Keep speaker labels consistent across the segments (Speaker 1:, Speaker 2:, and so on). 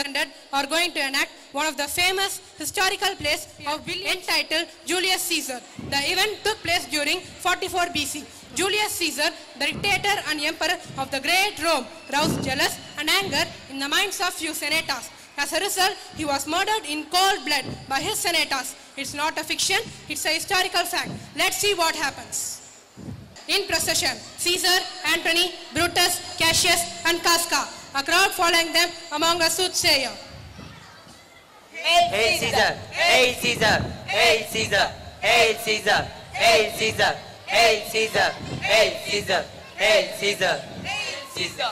Speaker 1: are going to enact one of the famous historical plays of entitled Julius Caesar. The event took place during 44 BC. Julius Caesar, the dictator and emperor of the great Rome, roused jealous and anger in the minds of few senators. As a result, he was murdered in cold blood by his senators. It's not a fiction, it's a historical fact. Let's see what happens. In procession, Caesar, Antony, Brutus, Cassius and Casca, a crowd following them among a soothsayer.
Speaker 2: Hail Caesar! Hail Caesar! Hail Caesar! Hail Caesar! Hail Caesar! Hail Caesar! Hail Caesar! Hail Caesar! Caesar!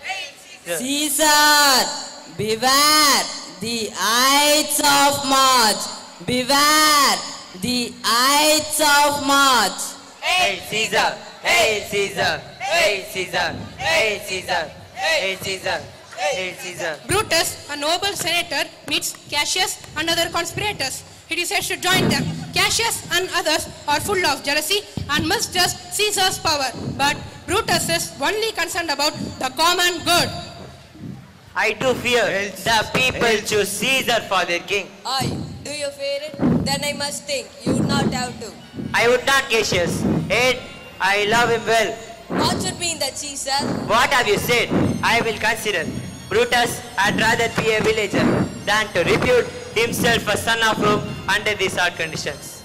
Speaker 3: Caesar! Beware the Ides of March! Beware the Ides of March!
Speaker 2: Hail Caesar! Hail Caesar! Hail Caesar! Hail Caesar! Hail Caesar! Hail Caesar!
Speaker 1: Brutus, a noble senator, meets Cassius and other conspirators. He decides to join them. Cassius and others are full of jealousy and mistrust Caesar's power. But Brutus is only concerned about the common good.
Speaker 2: I do fear the people choose Caesar for their king.
Speaker 3: Aye, do you fear it? Then I must think you would not have to.
Speaker 2: I would not, Cassius. Yet I love him well.
Speaker 3: What should be in the Caesar?
Speaker 2: What have you said? I will consider. Brutus had rather be a villager than to repute himself a son of Rome under these hard conditions.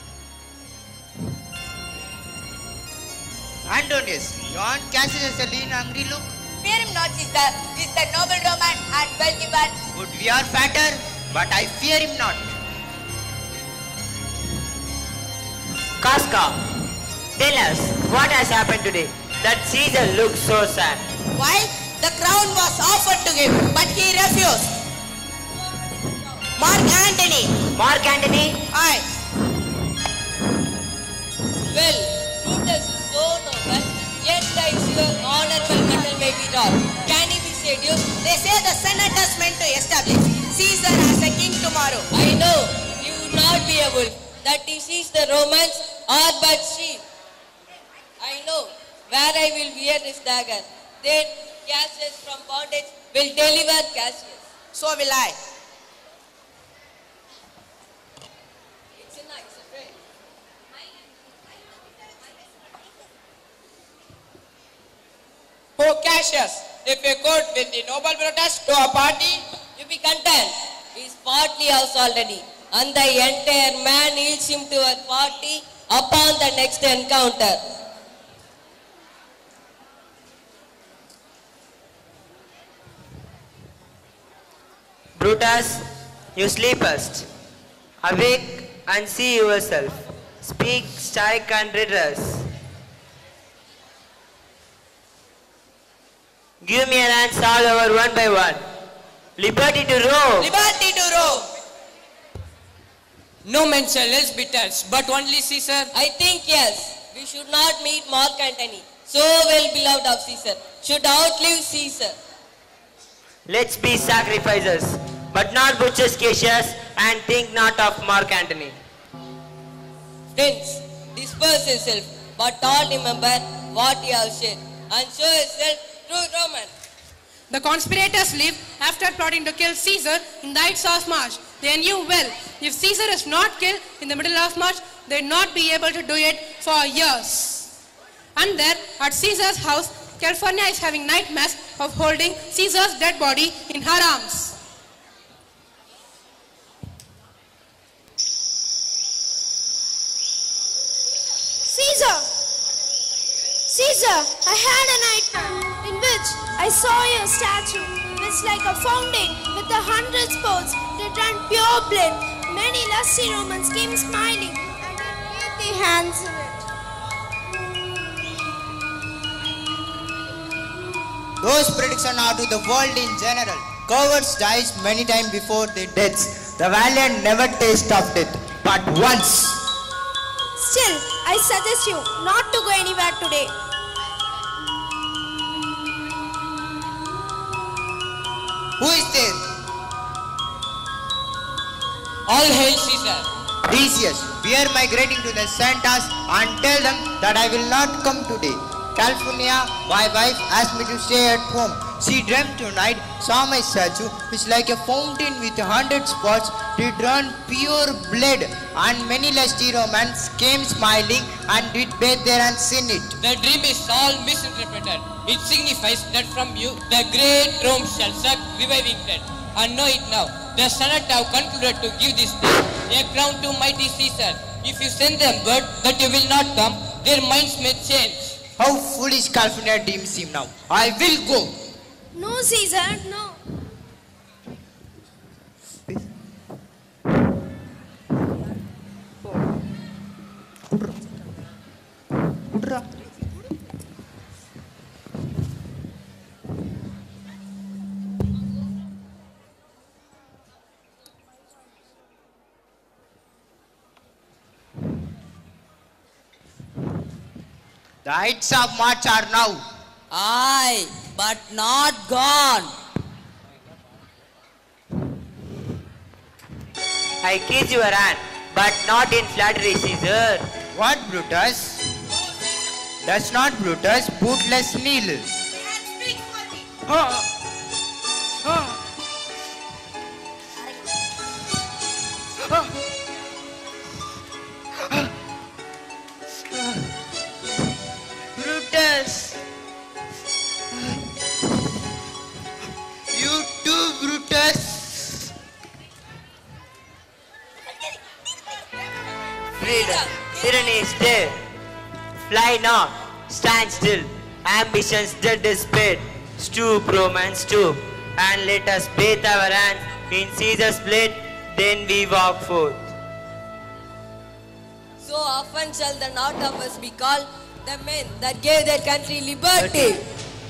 Speaker 4: Antonius, you want Cassius a lean, hungry look?
Speaker 3: Fear him not, Caesar. He is the noble Roman and well given.
Speaker 4: Good, we are fatter, but I fear him not.
Speaker 2: Casca, tell us what has happened today that Caesar looks so sad.
Speaker 3: Why? The crown was offered to him, but he refused. Mark Antony.
Speaker 2: Mark Antony?
Speaker 3: Aye. Well, Brutus is so noble, yet the issue honorable metal may be wrong. Can he be seduced? They say the senators meant to establish Caesar as a king tomorrow. I know, you would not be a wolf. That he sees the Romans are but sheep. I know where I will wear this dagger. Then Cassius from bondage will deliver Cassius. So will I. It's a nice affair.
Speaker 5: Oh Cassius, if you could with the noble Brutus to a party,
Speaker 3: You be content. He is partly house already. And the entire man yields him to a party upon the next encounter.
Speaker 2: Brutus, you sleepest. Awake and see yourself. Speak, strike and redress. Give me an answer all over one by one. Liberty to Rome.
Speaker 3: Liberty to Rome.
Speaker 5: no man shall less bitters, but only Caesar.
Speaker 3: I think yes. We should not meet Mark Antony, so well beloved of Caesar. Should outlive Caesar.
Speaker 2: Let's be sacrificers, but not butchers, Cassius, and think not of Mark Antony.
Speaker 3: Friends, disperse yourself, but all remember what you have said, and show yourself true Roman.
Speaker 1: The conspirators leave after plotting to kill Caesar in the Ides of March. They knew well, if Caesar is not killed in the middle of March, they would not be able to do it for years. And there, at Caesar's house, California is having night mass of holding Caesar's dead body in her arms.
Speaker 6: Caesar, I had a nightmare in which I saw your statue. It's like a fountain with 100 sports that ran pure blood. Many lusty Romans came smiling and laid their hands in it.
Speaker 4: Those predictions are to the world in general. Cowards dies many times before their deaths. The valiant never taste of death, but once.
Speaker 6: Still, I suggest you not to go anywhere today.
Speaker 4: Who is there?
Speaker 5: All hail Caesar.
Speaker 4: Decius, we are migrating to the Santas and tell them that I will not come today. California, my wife asked me to stay at home. She dreamt tonight, saw my statue, which like a fountain with 100 spots, did run pure blood, and many lusty romance came smiling and did bathe there and seen it.
Speaker 5: The dream is all misinterpreted. It signifies that from you the great Rome shall suck reviving blood. And know it now. The Senate have concluded to give this day a crown to mighty Caesar. If you send them word that you will not come, their minds may change.
Speaker 4: How foolish California deems him now. I will go.
Speaker 6: No, Caesar, no.
Speaker 4: The heights of March are now.
Speaker 3: Aye, but not gone.
Speaker 2: I kiss your hand, but not in flattery, Caesar.
Speaker 4: What, Brutus? That's not Brutus, bootless kneel. Brutus! You too, Brutus!
Speaker 2: Freedom, tyranny is dead. Fly not, stand still. Ambition's dead despair. Stoop, Romans, stoop, and let us bathe our hands in Caesar's blood. Then we walk forth.
Speaker 3: So often shall the not of us be called the men that gave their country liberty.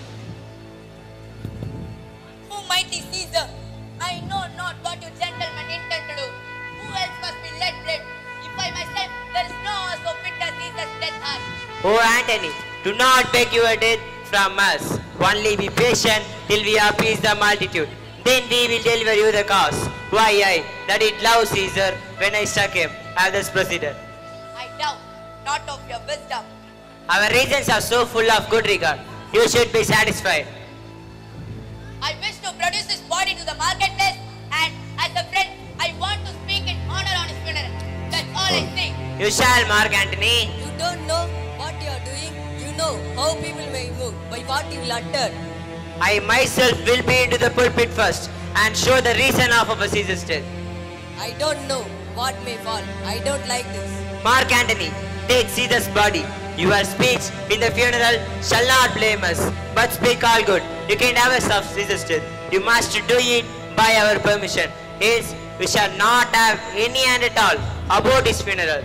Speaker 7: Oh, mighty Caesar, I know not what you gentlemen intend to do. Who else must be led bread? If I myself, there is no one so fit as Caesar's death heart.
Speaker 2: Oh, Antony, do not beg your death from us. Only be patient till we appease the multitude. Then we will deliver you the cause. Why I, that it love Caesar when I struck him as this president.
Speaker 7: I doubt not of your wisdom.
Speaker 2: Our reasons are so full of good regard. You should be satisfied.
Speaker 7: I wish to produce his body to the marketplace, and as a friend, I want to speak in honor on his funeral. That's all I say.
Speaker 2: You shall, Mark Antony.
Speaker 3: You don't know what you are doing. You know how people may move by what you will utter.
Speaker 2: I myself will be into the pulpit first and show the reason of our Caesar's death.
Speaker 3: I don't know what may fall. I don't like this.
Speaker 2: Mark Antony, take Caesar's body. Your speech in the funeral shall not blame us, but speak all good. You can never stop Caesar's death. You must do it by our permission. Else, we shall not have any hand at all about his funeral.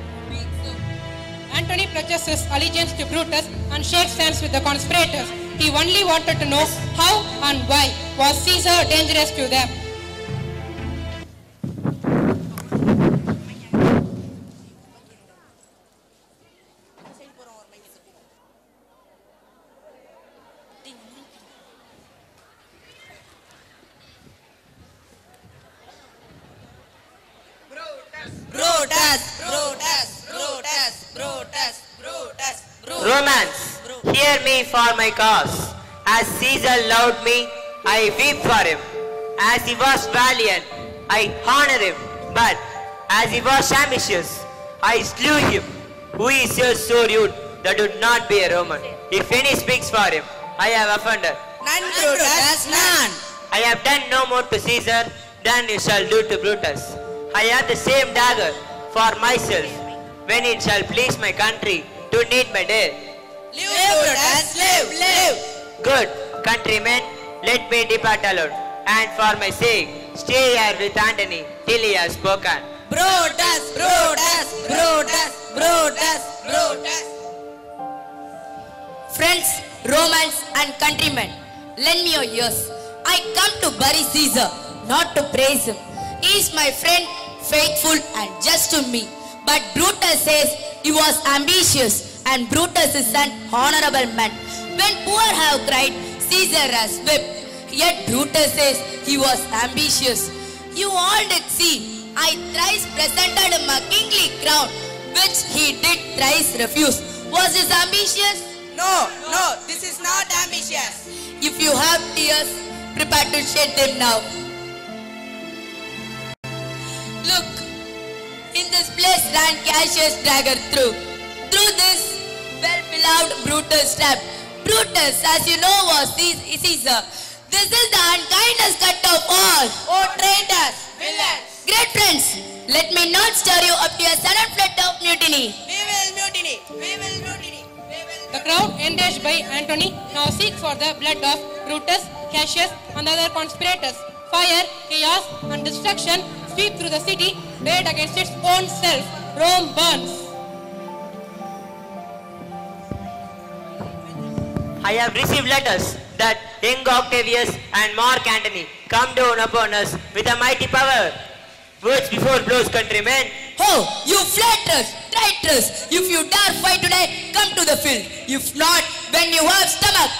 Speaker 1: Antony pledges his allegiance to Brutus and shakes hands with the conspirators. He only wanted to know how and why was Caesar dangerous to them.
Speaker 2: Romans, hear me for my cause. As Caesar loved me, I weep for him. As he was valiant, I honor him. But as he was ambitious, I slew him. Who is here so rude that would not be a Roman? If any speaks for him, I have offended.
Speaker 3: None, Brutus, none.
Speaker 2: I have done no more to Caesar than you shall do to Brutus. I have the same dagger for myself when it shall please my country to need my death.
Speaker 3: Live, Brutus, live.
Speaker 2: Good, countrymen, let me depart alone, and for my sake, stay here with Antony till he has spoken.
Speaker 3: Brutus. Friends, Romans and countrymen, lend me your ears. I come to bury Caesar, not to praise him. He is my friend, faithful and just to me. But Brutus says he was ambitious, and Brutus is an honorable man. When poor have cried, Caesar has wept. Yet Brutus says he was ambitious. You all did see, I thrice presented him a kingly crown, which he did thrice refuse. Was this ambitious?
Speaker 8: No, this is not ambitious.
Speaker 3: If you have tears, prepare to shed them now. Look, in this place ran Cassius dagger through. Through this well-beloved Brutus stepped. Brutus, as you know, was Caesar. This is the unkindest cut of all.
Speaker 7: Oh, traitors, villains.
Speaker 3: Great friends, let me not stir you up to a sudden flood of mutiny.
Speaker 7: We will mutiny. We will mutiny. We will
Speaker 1: The crowd, enraged by Antony, now seek for the blood of Brutus, Cassius, and other conspirators. Fire, chaos, and destruction sweep through the city, arrayed against its own self. Rome burns.
Speaker 2: I have received letters that young Octavius and Mark Antony come down upon us with a mighty power. Words before blows, countrymen.
Speaker 3: Oh, you flatterers, traitors! If you dare fight today, come to the field. If not, when you have stomach.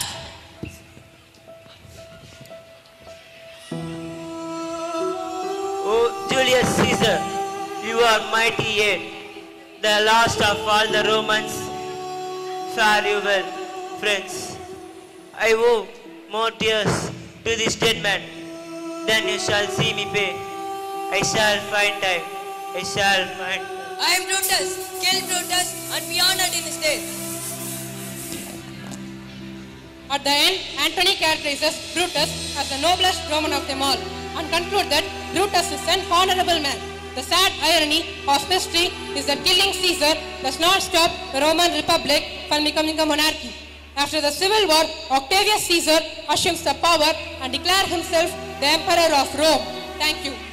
Speaker 2: Oh, Julius Caesar, you are mighty yet, the last of all the Romans. Fare you well, friends. I owe more tears to this dead man than you shall see me pay. I shall find time. I shall find time.
Speaker 3: I am Brutus. Kill Brutus and be honored in his death.
Speaker 1: At the end, Antony characterizes Brutus as the noblest Roman of them all and concludes that Brutus is an honorable man. The sad irony of history is that killing Caesar does not stop the Roman Republic from becoming a monarchy. After the civil war, Octavius Caesar assumes the power and declares himself the emperor of Rome. Thank you.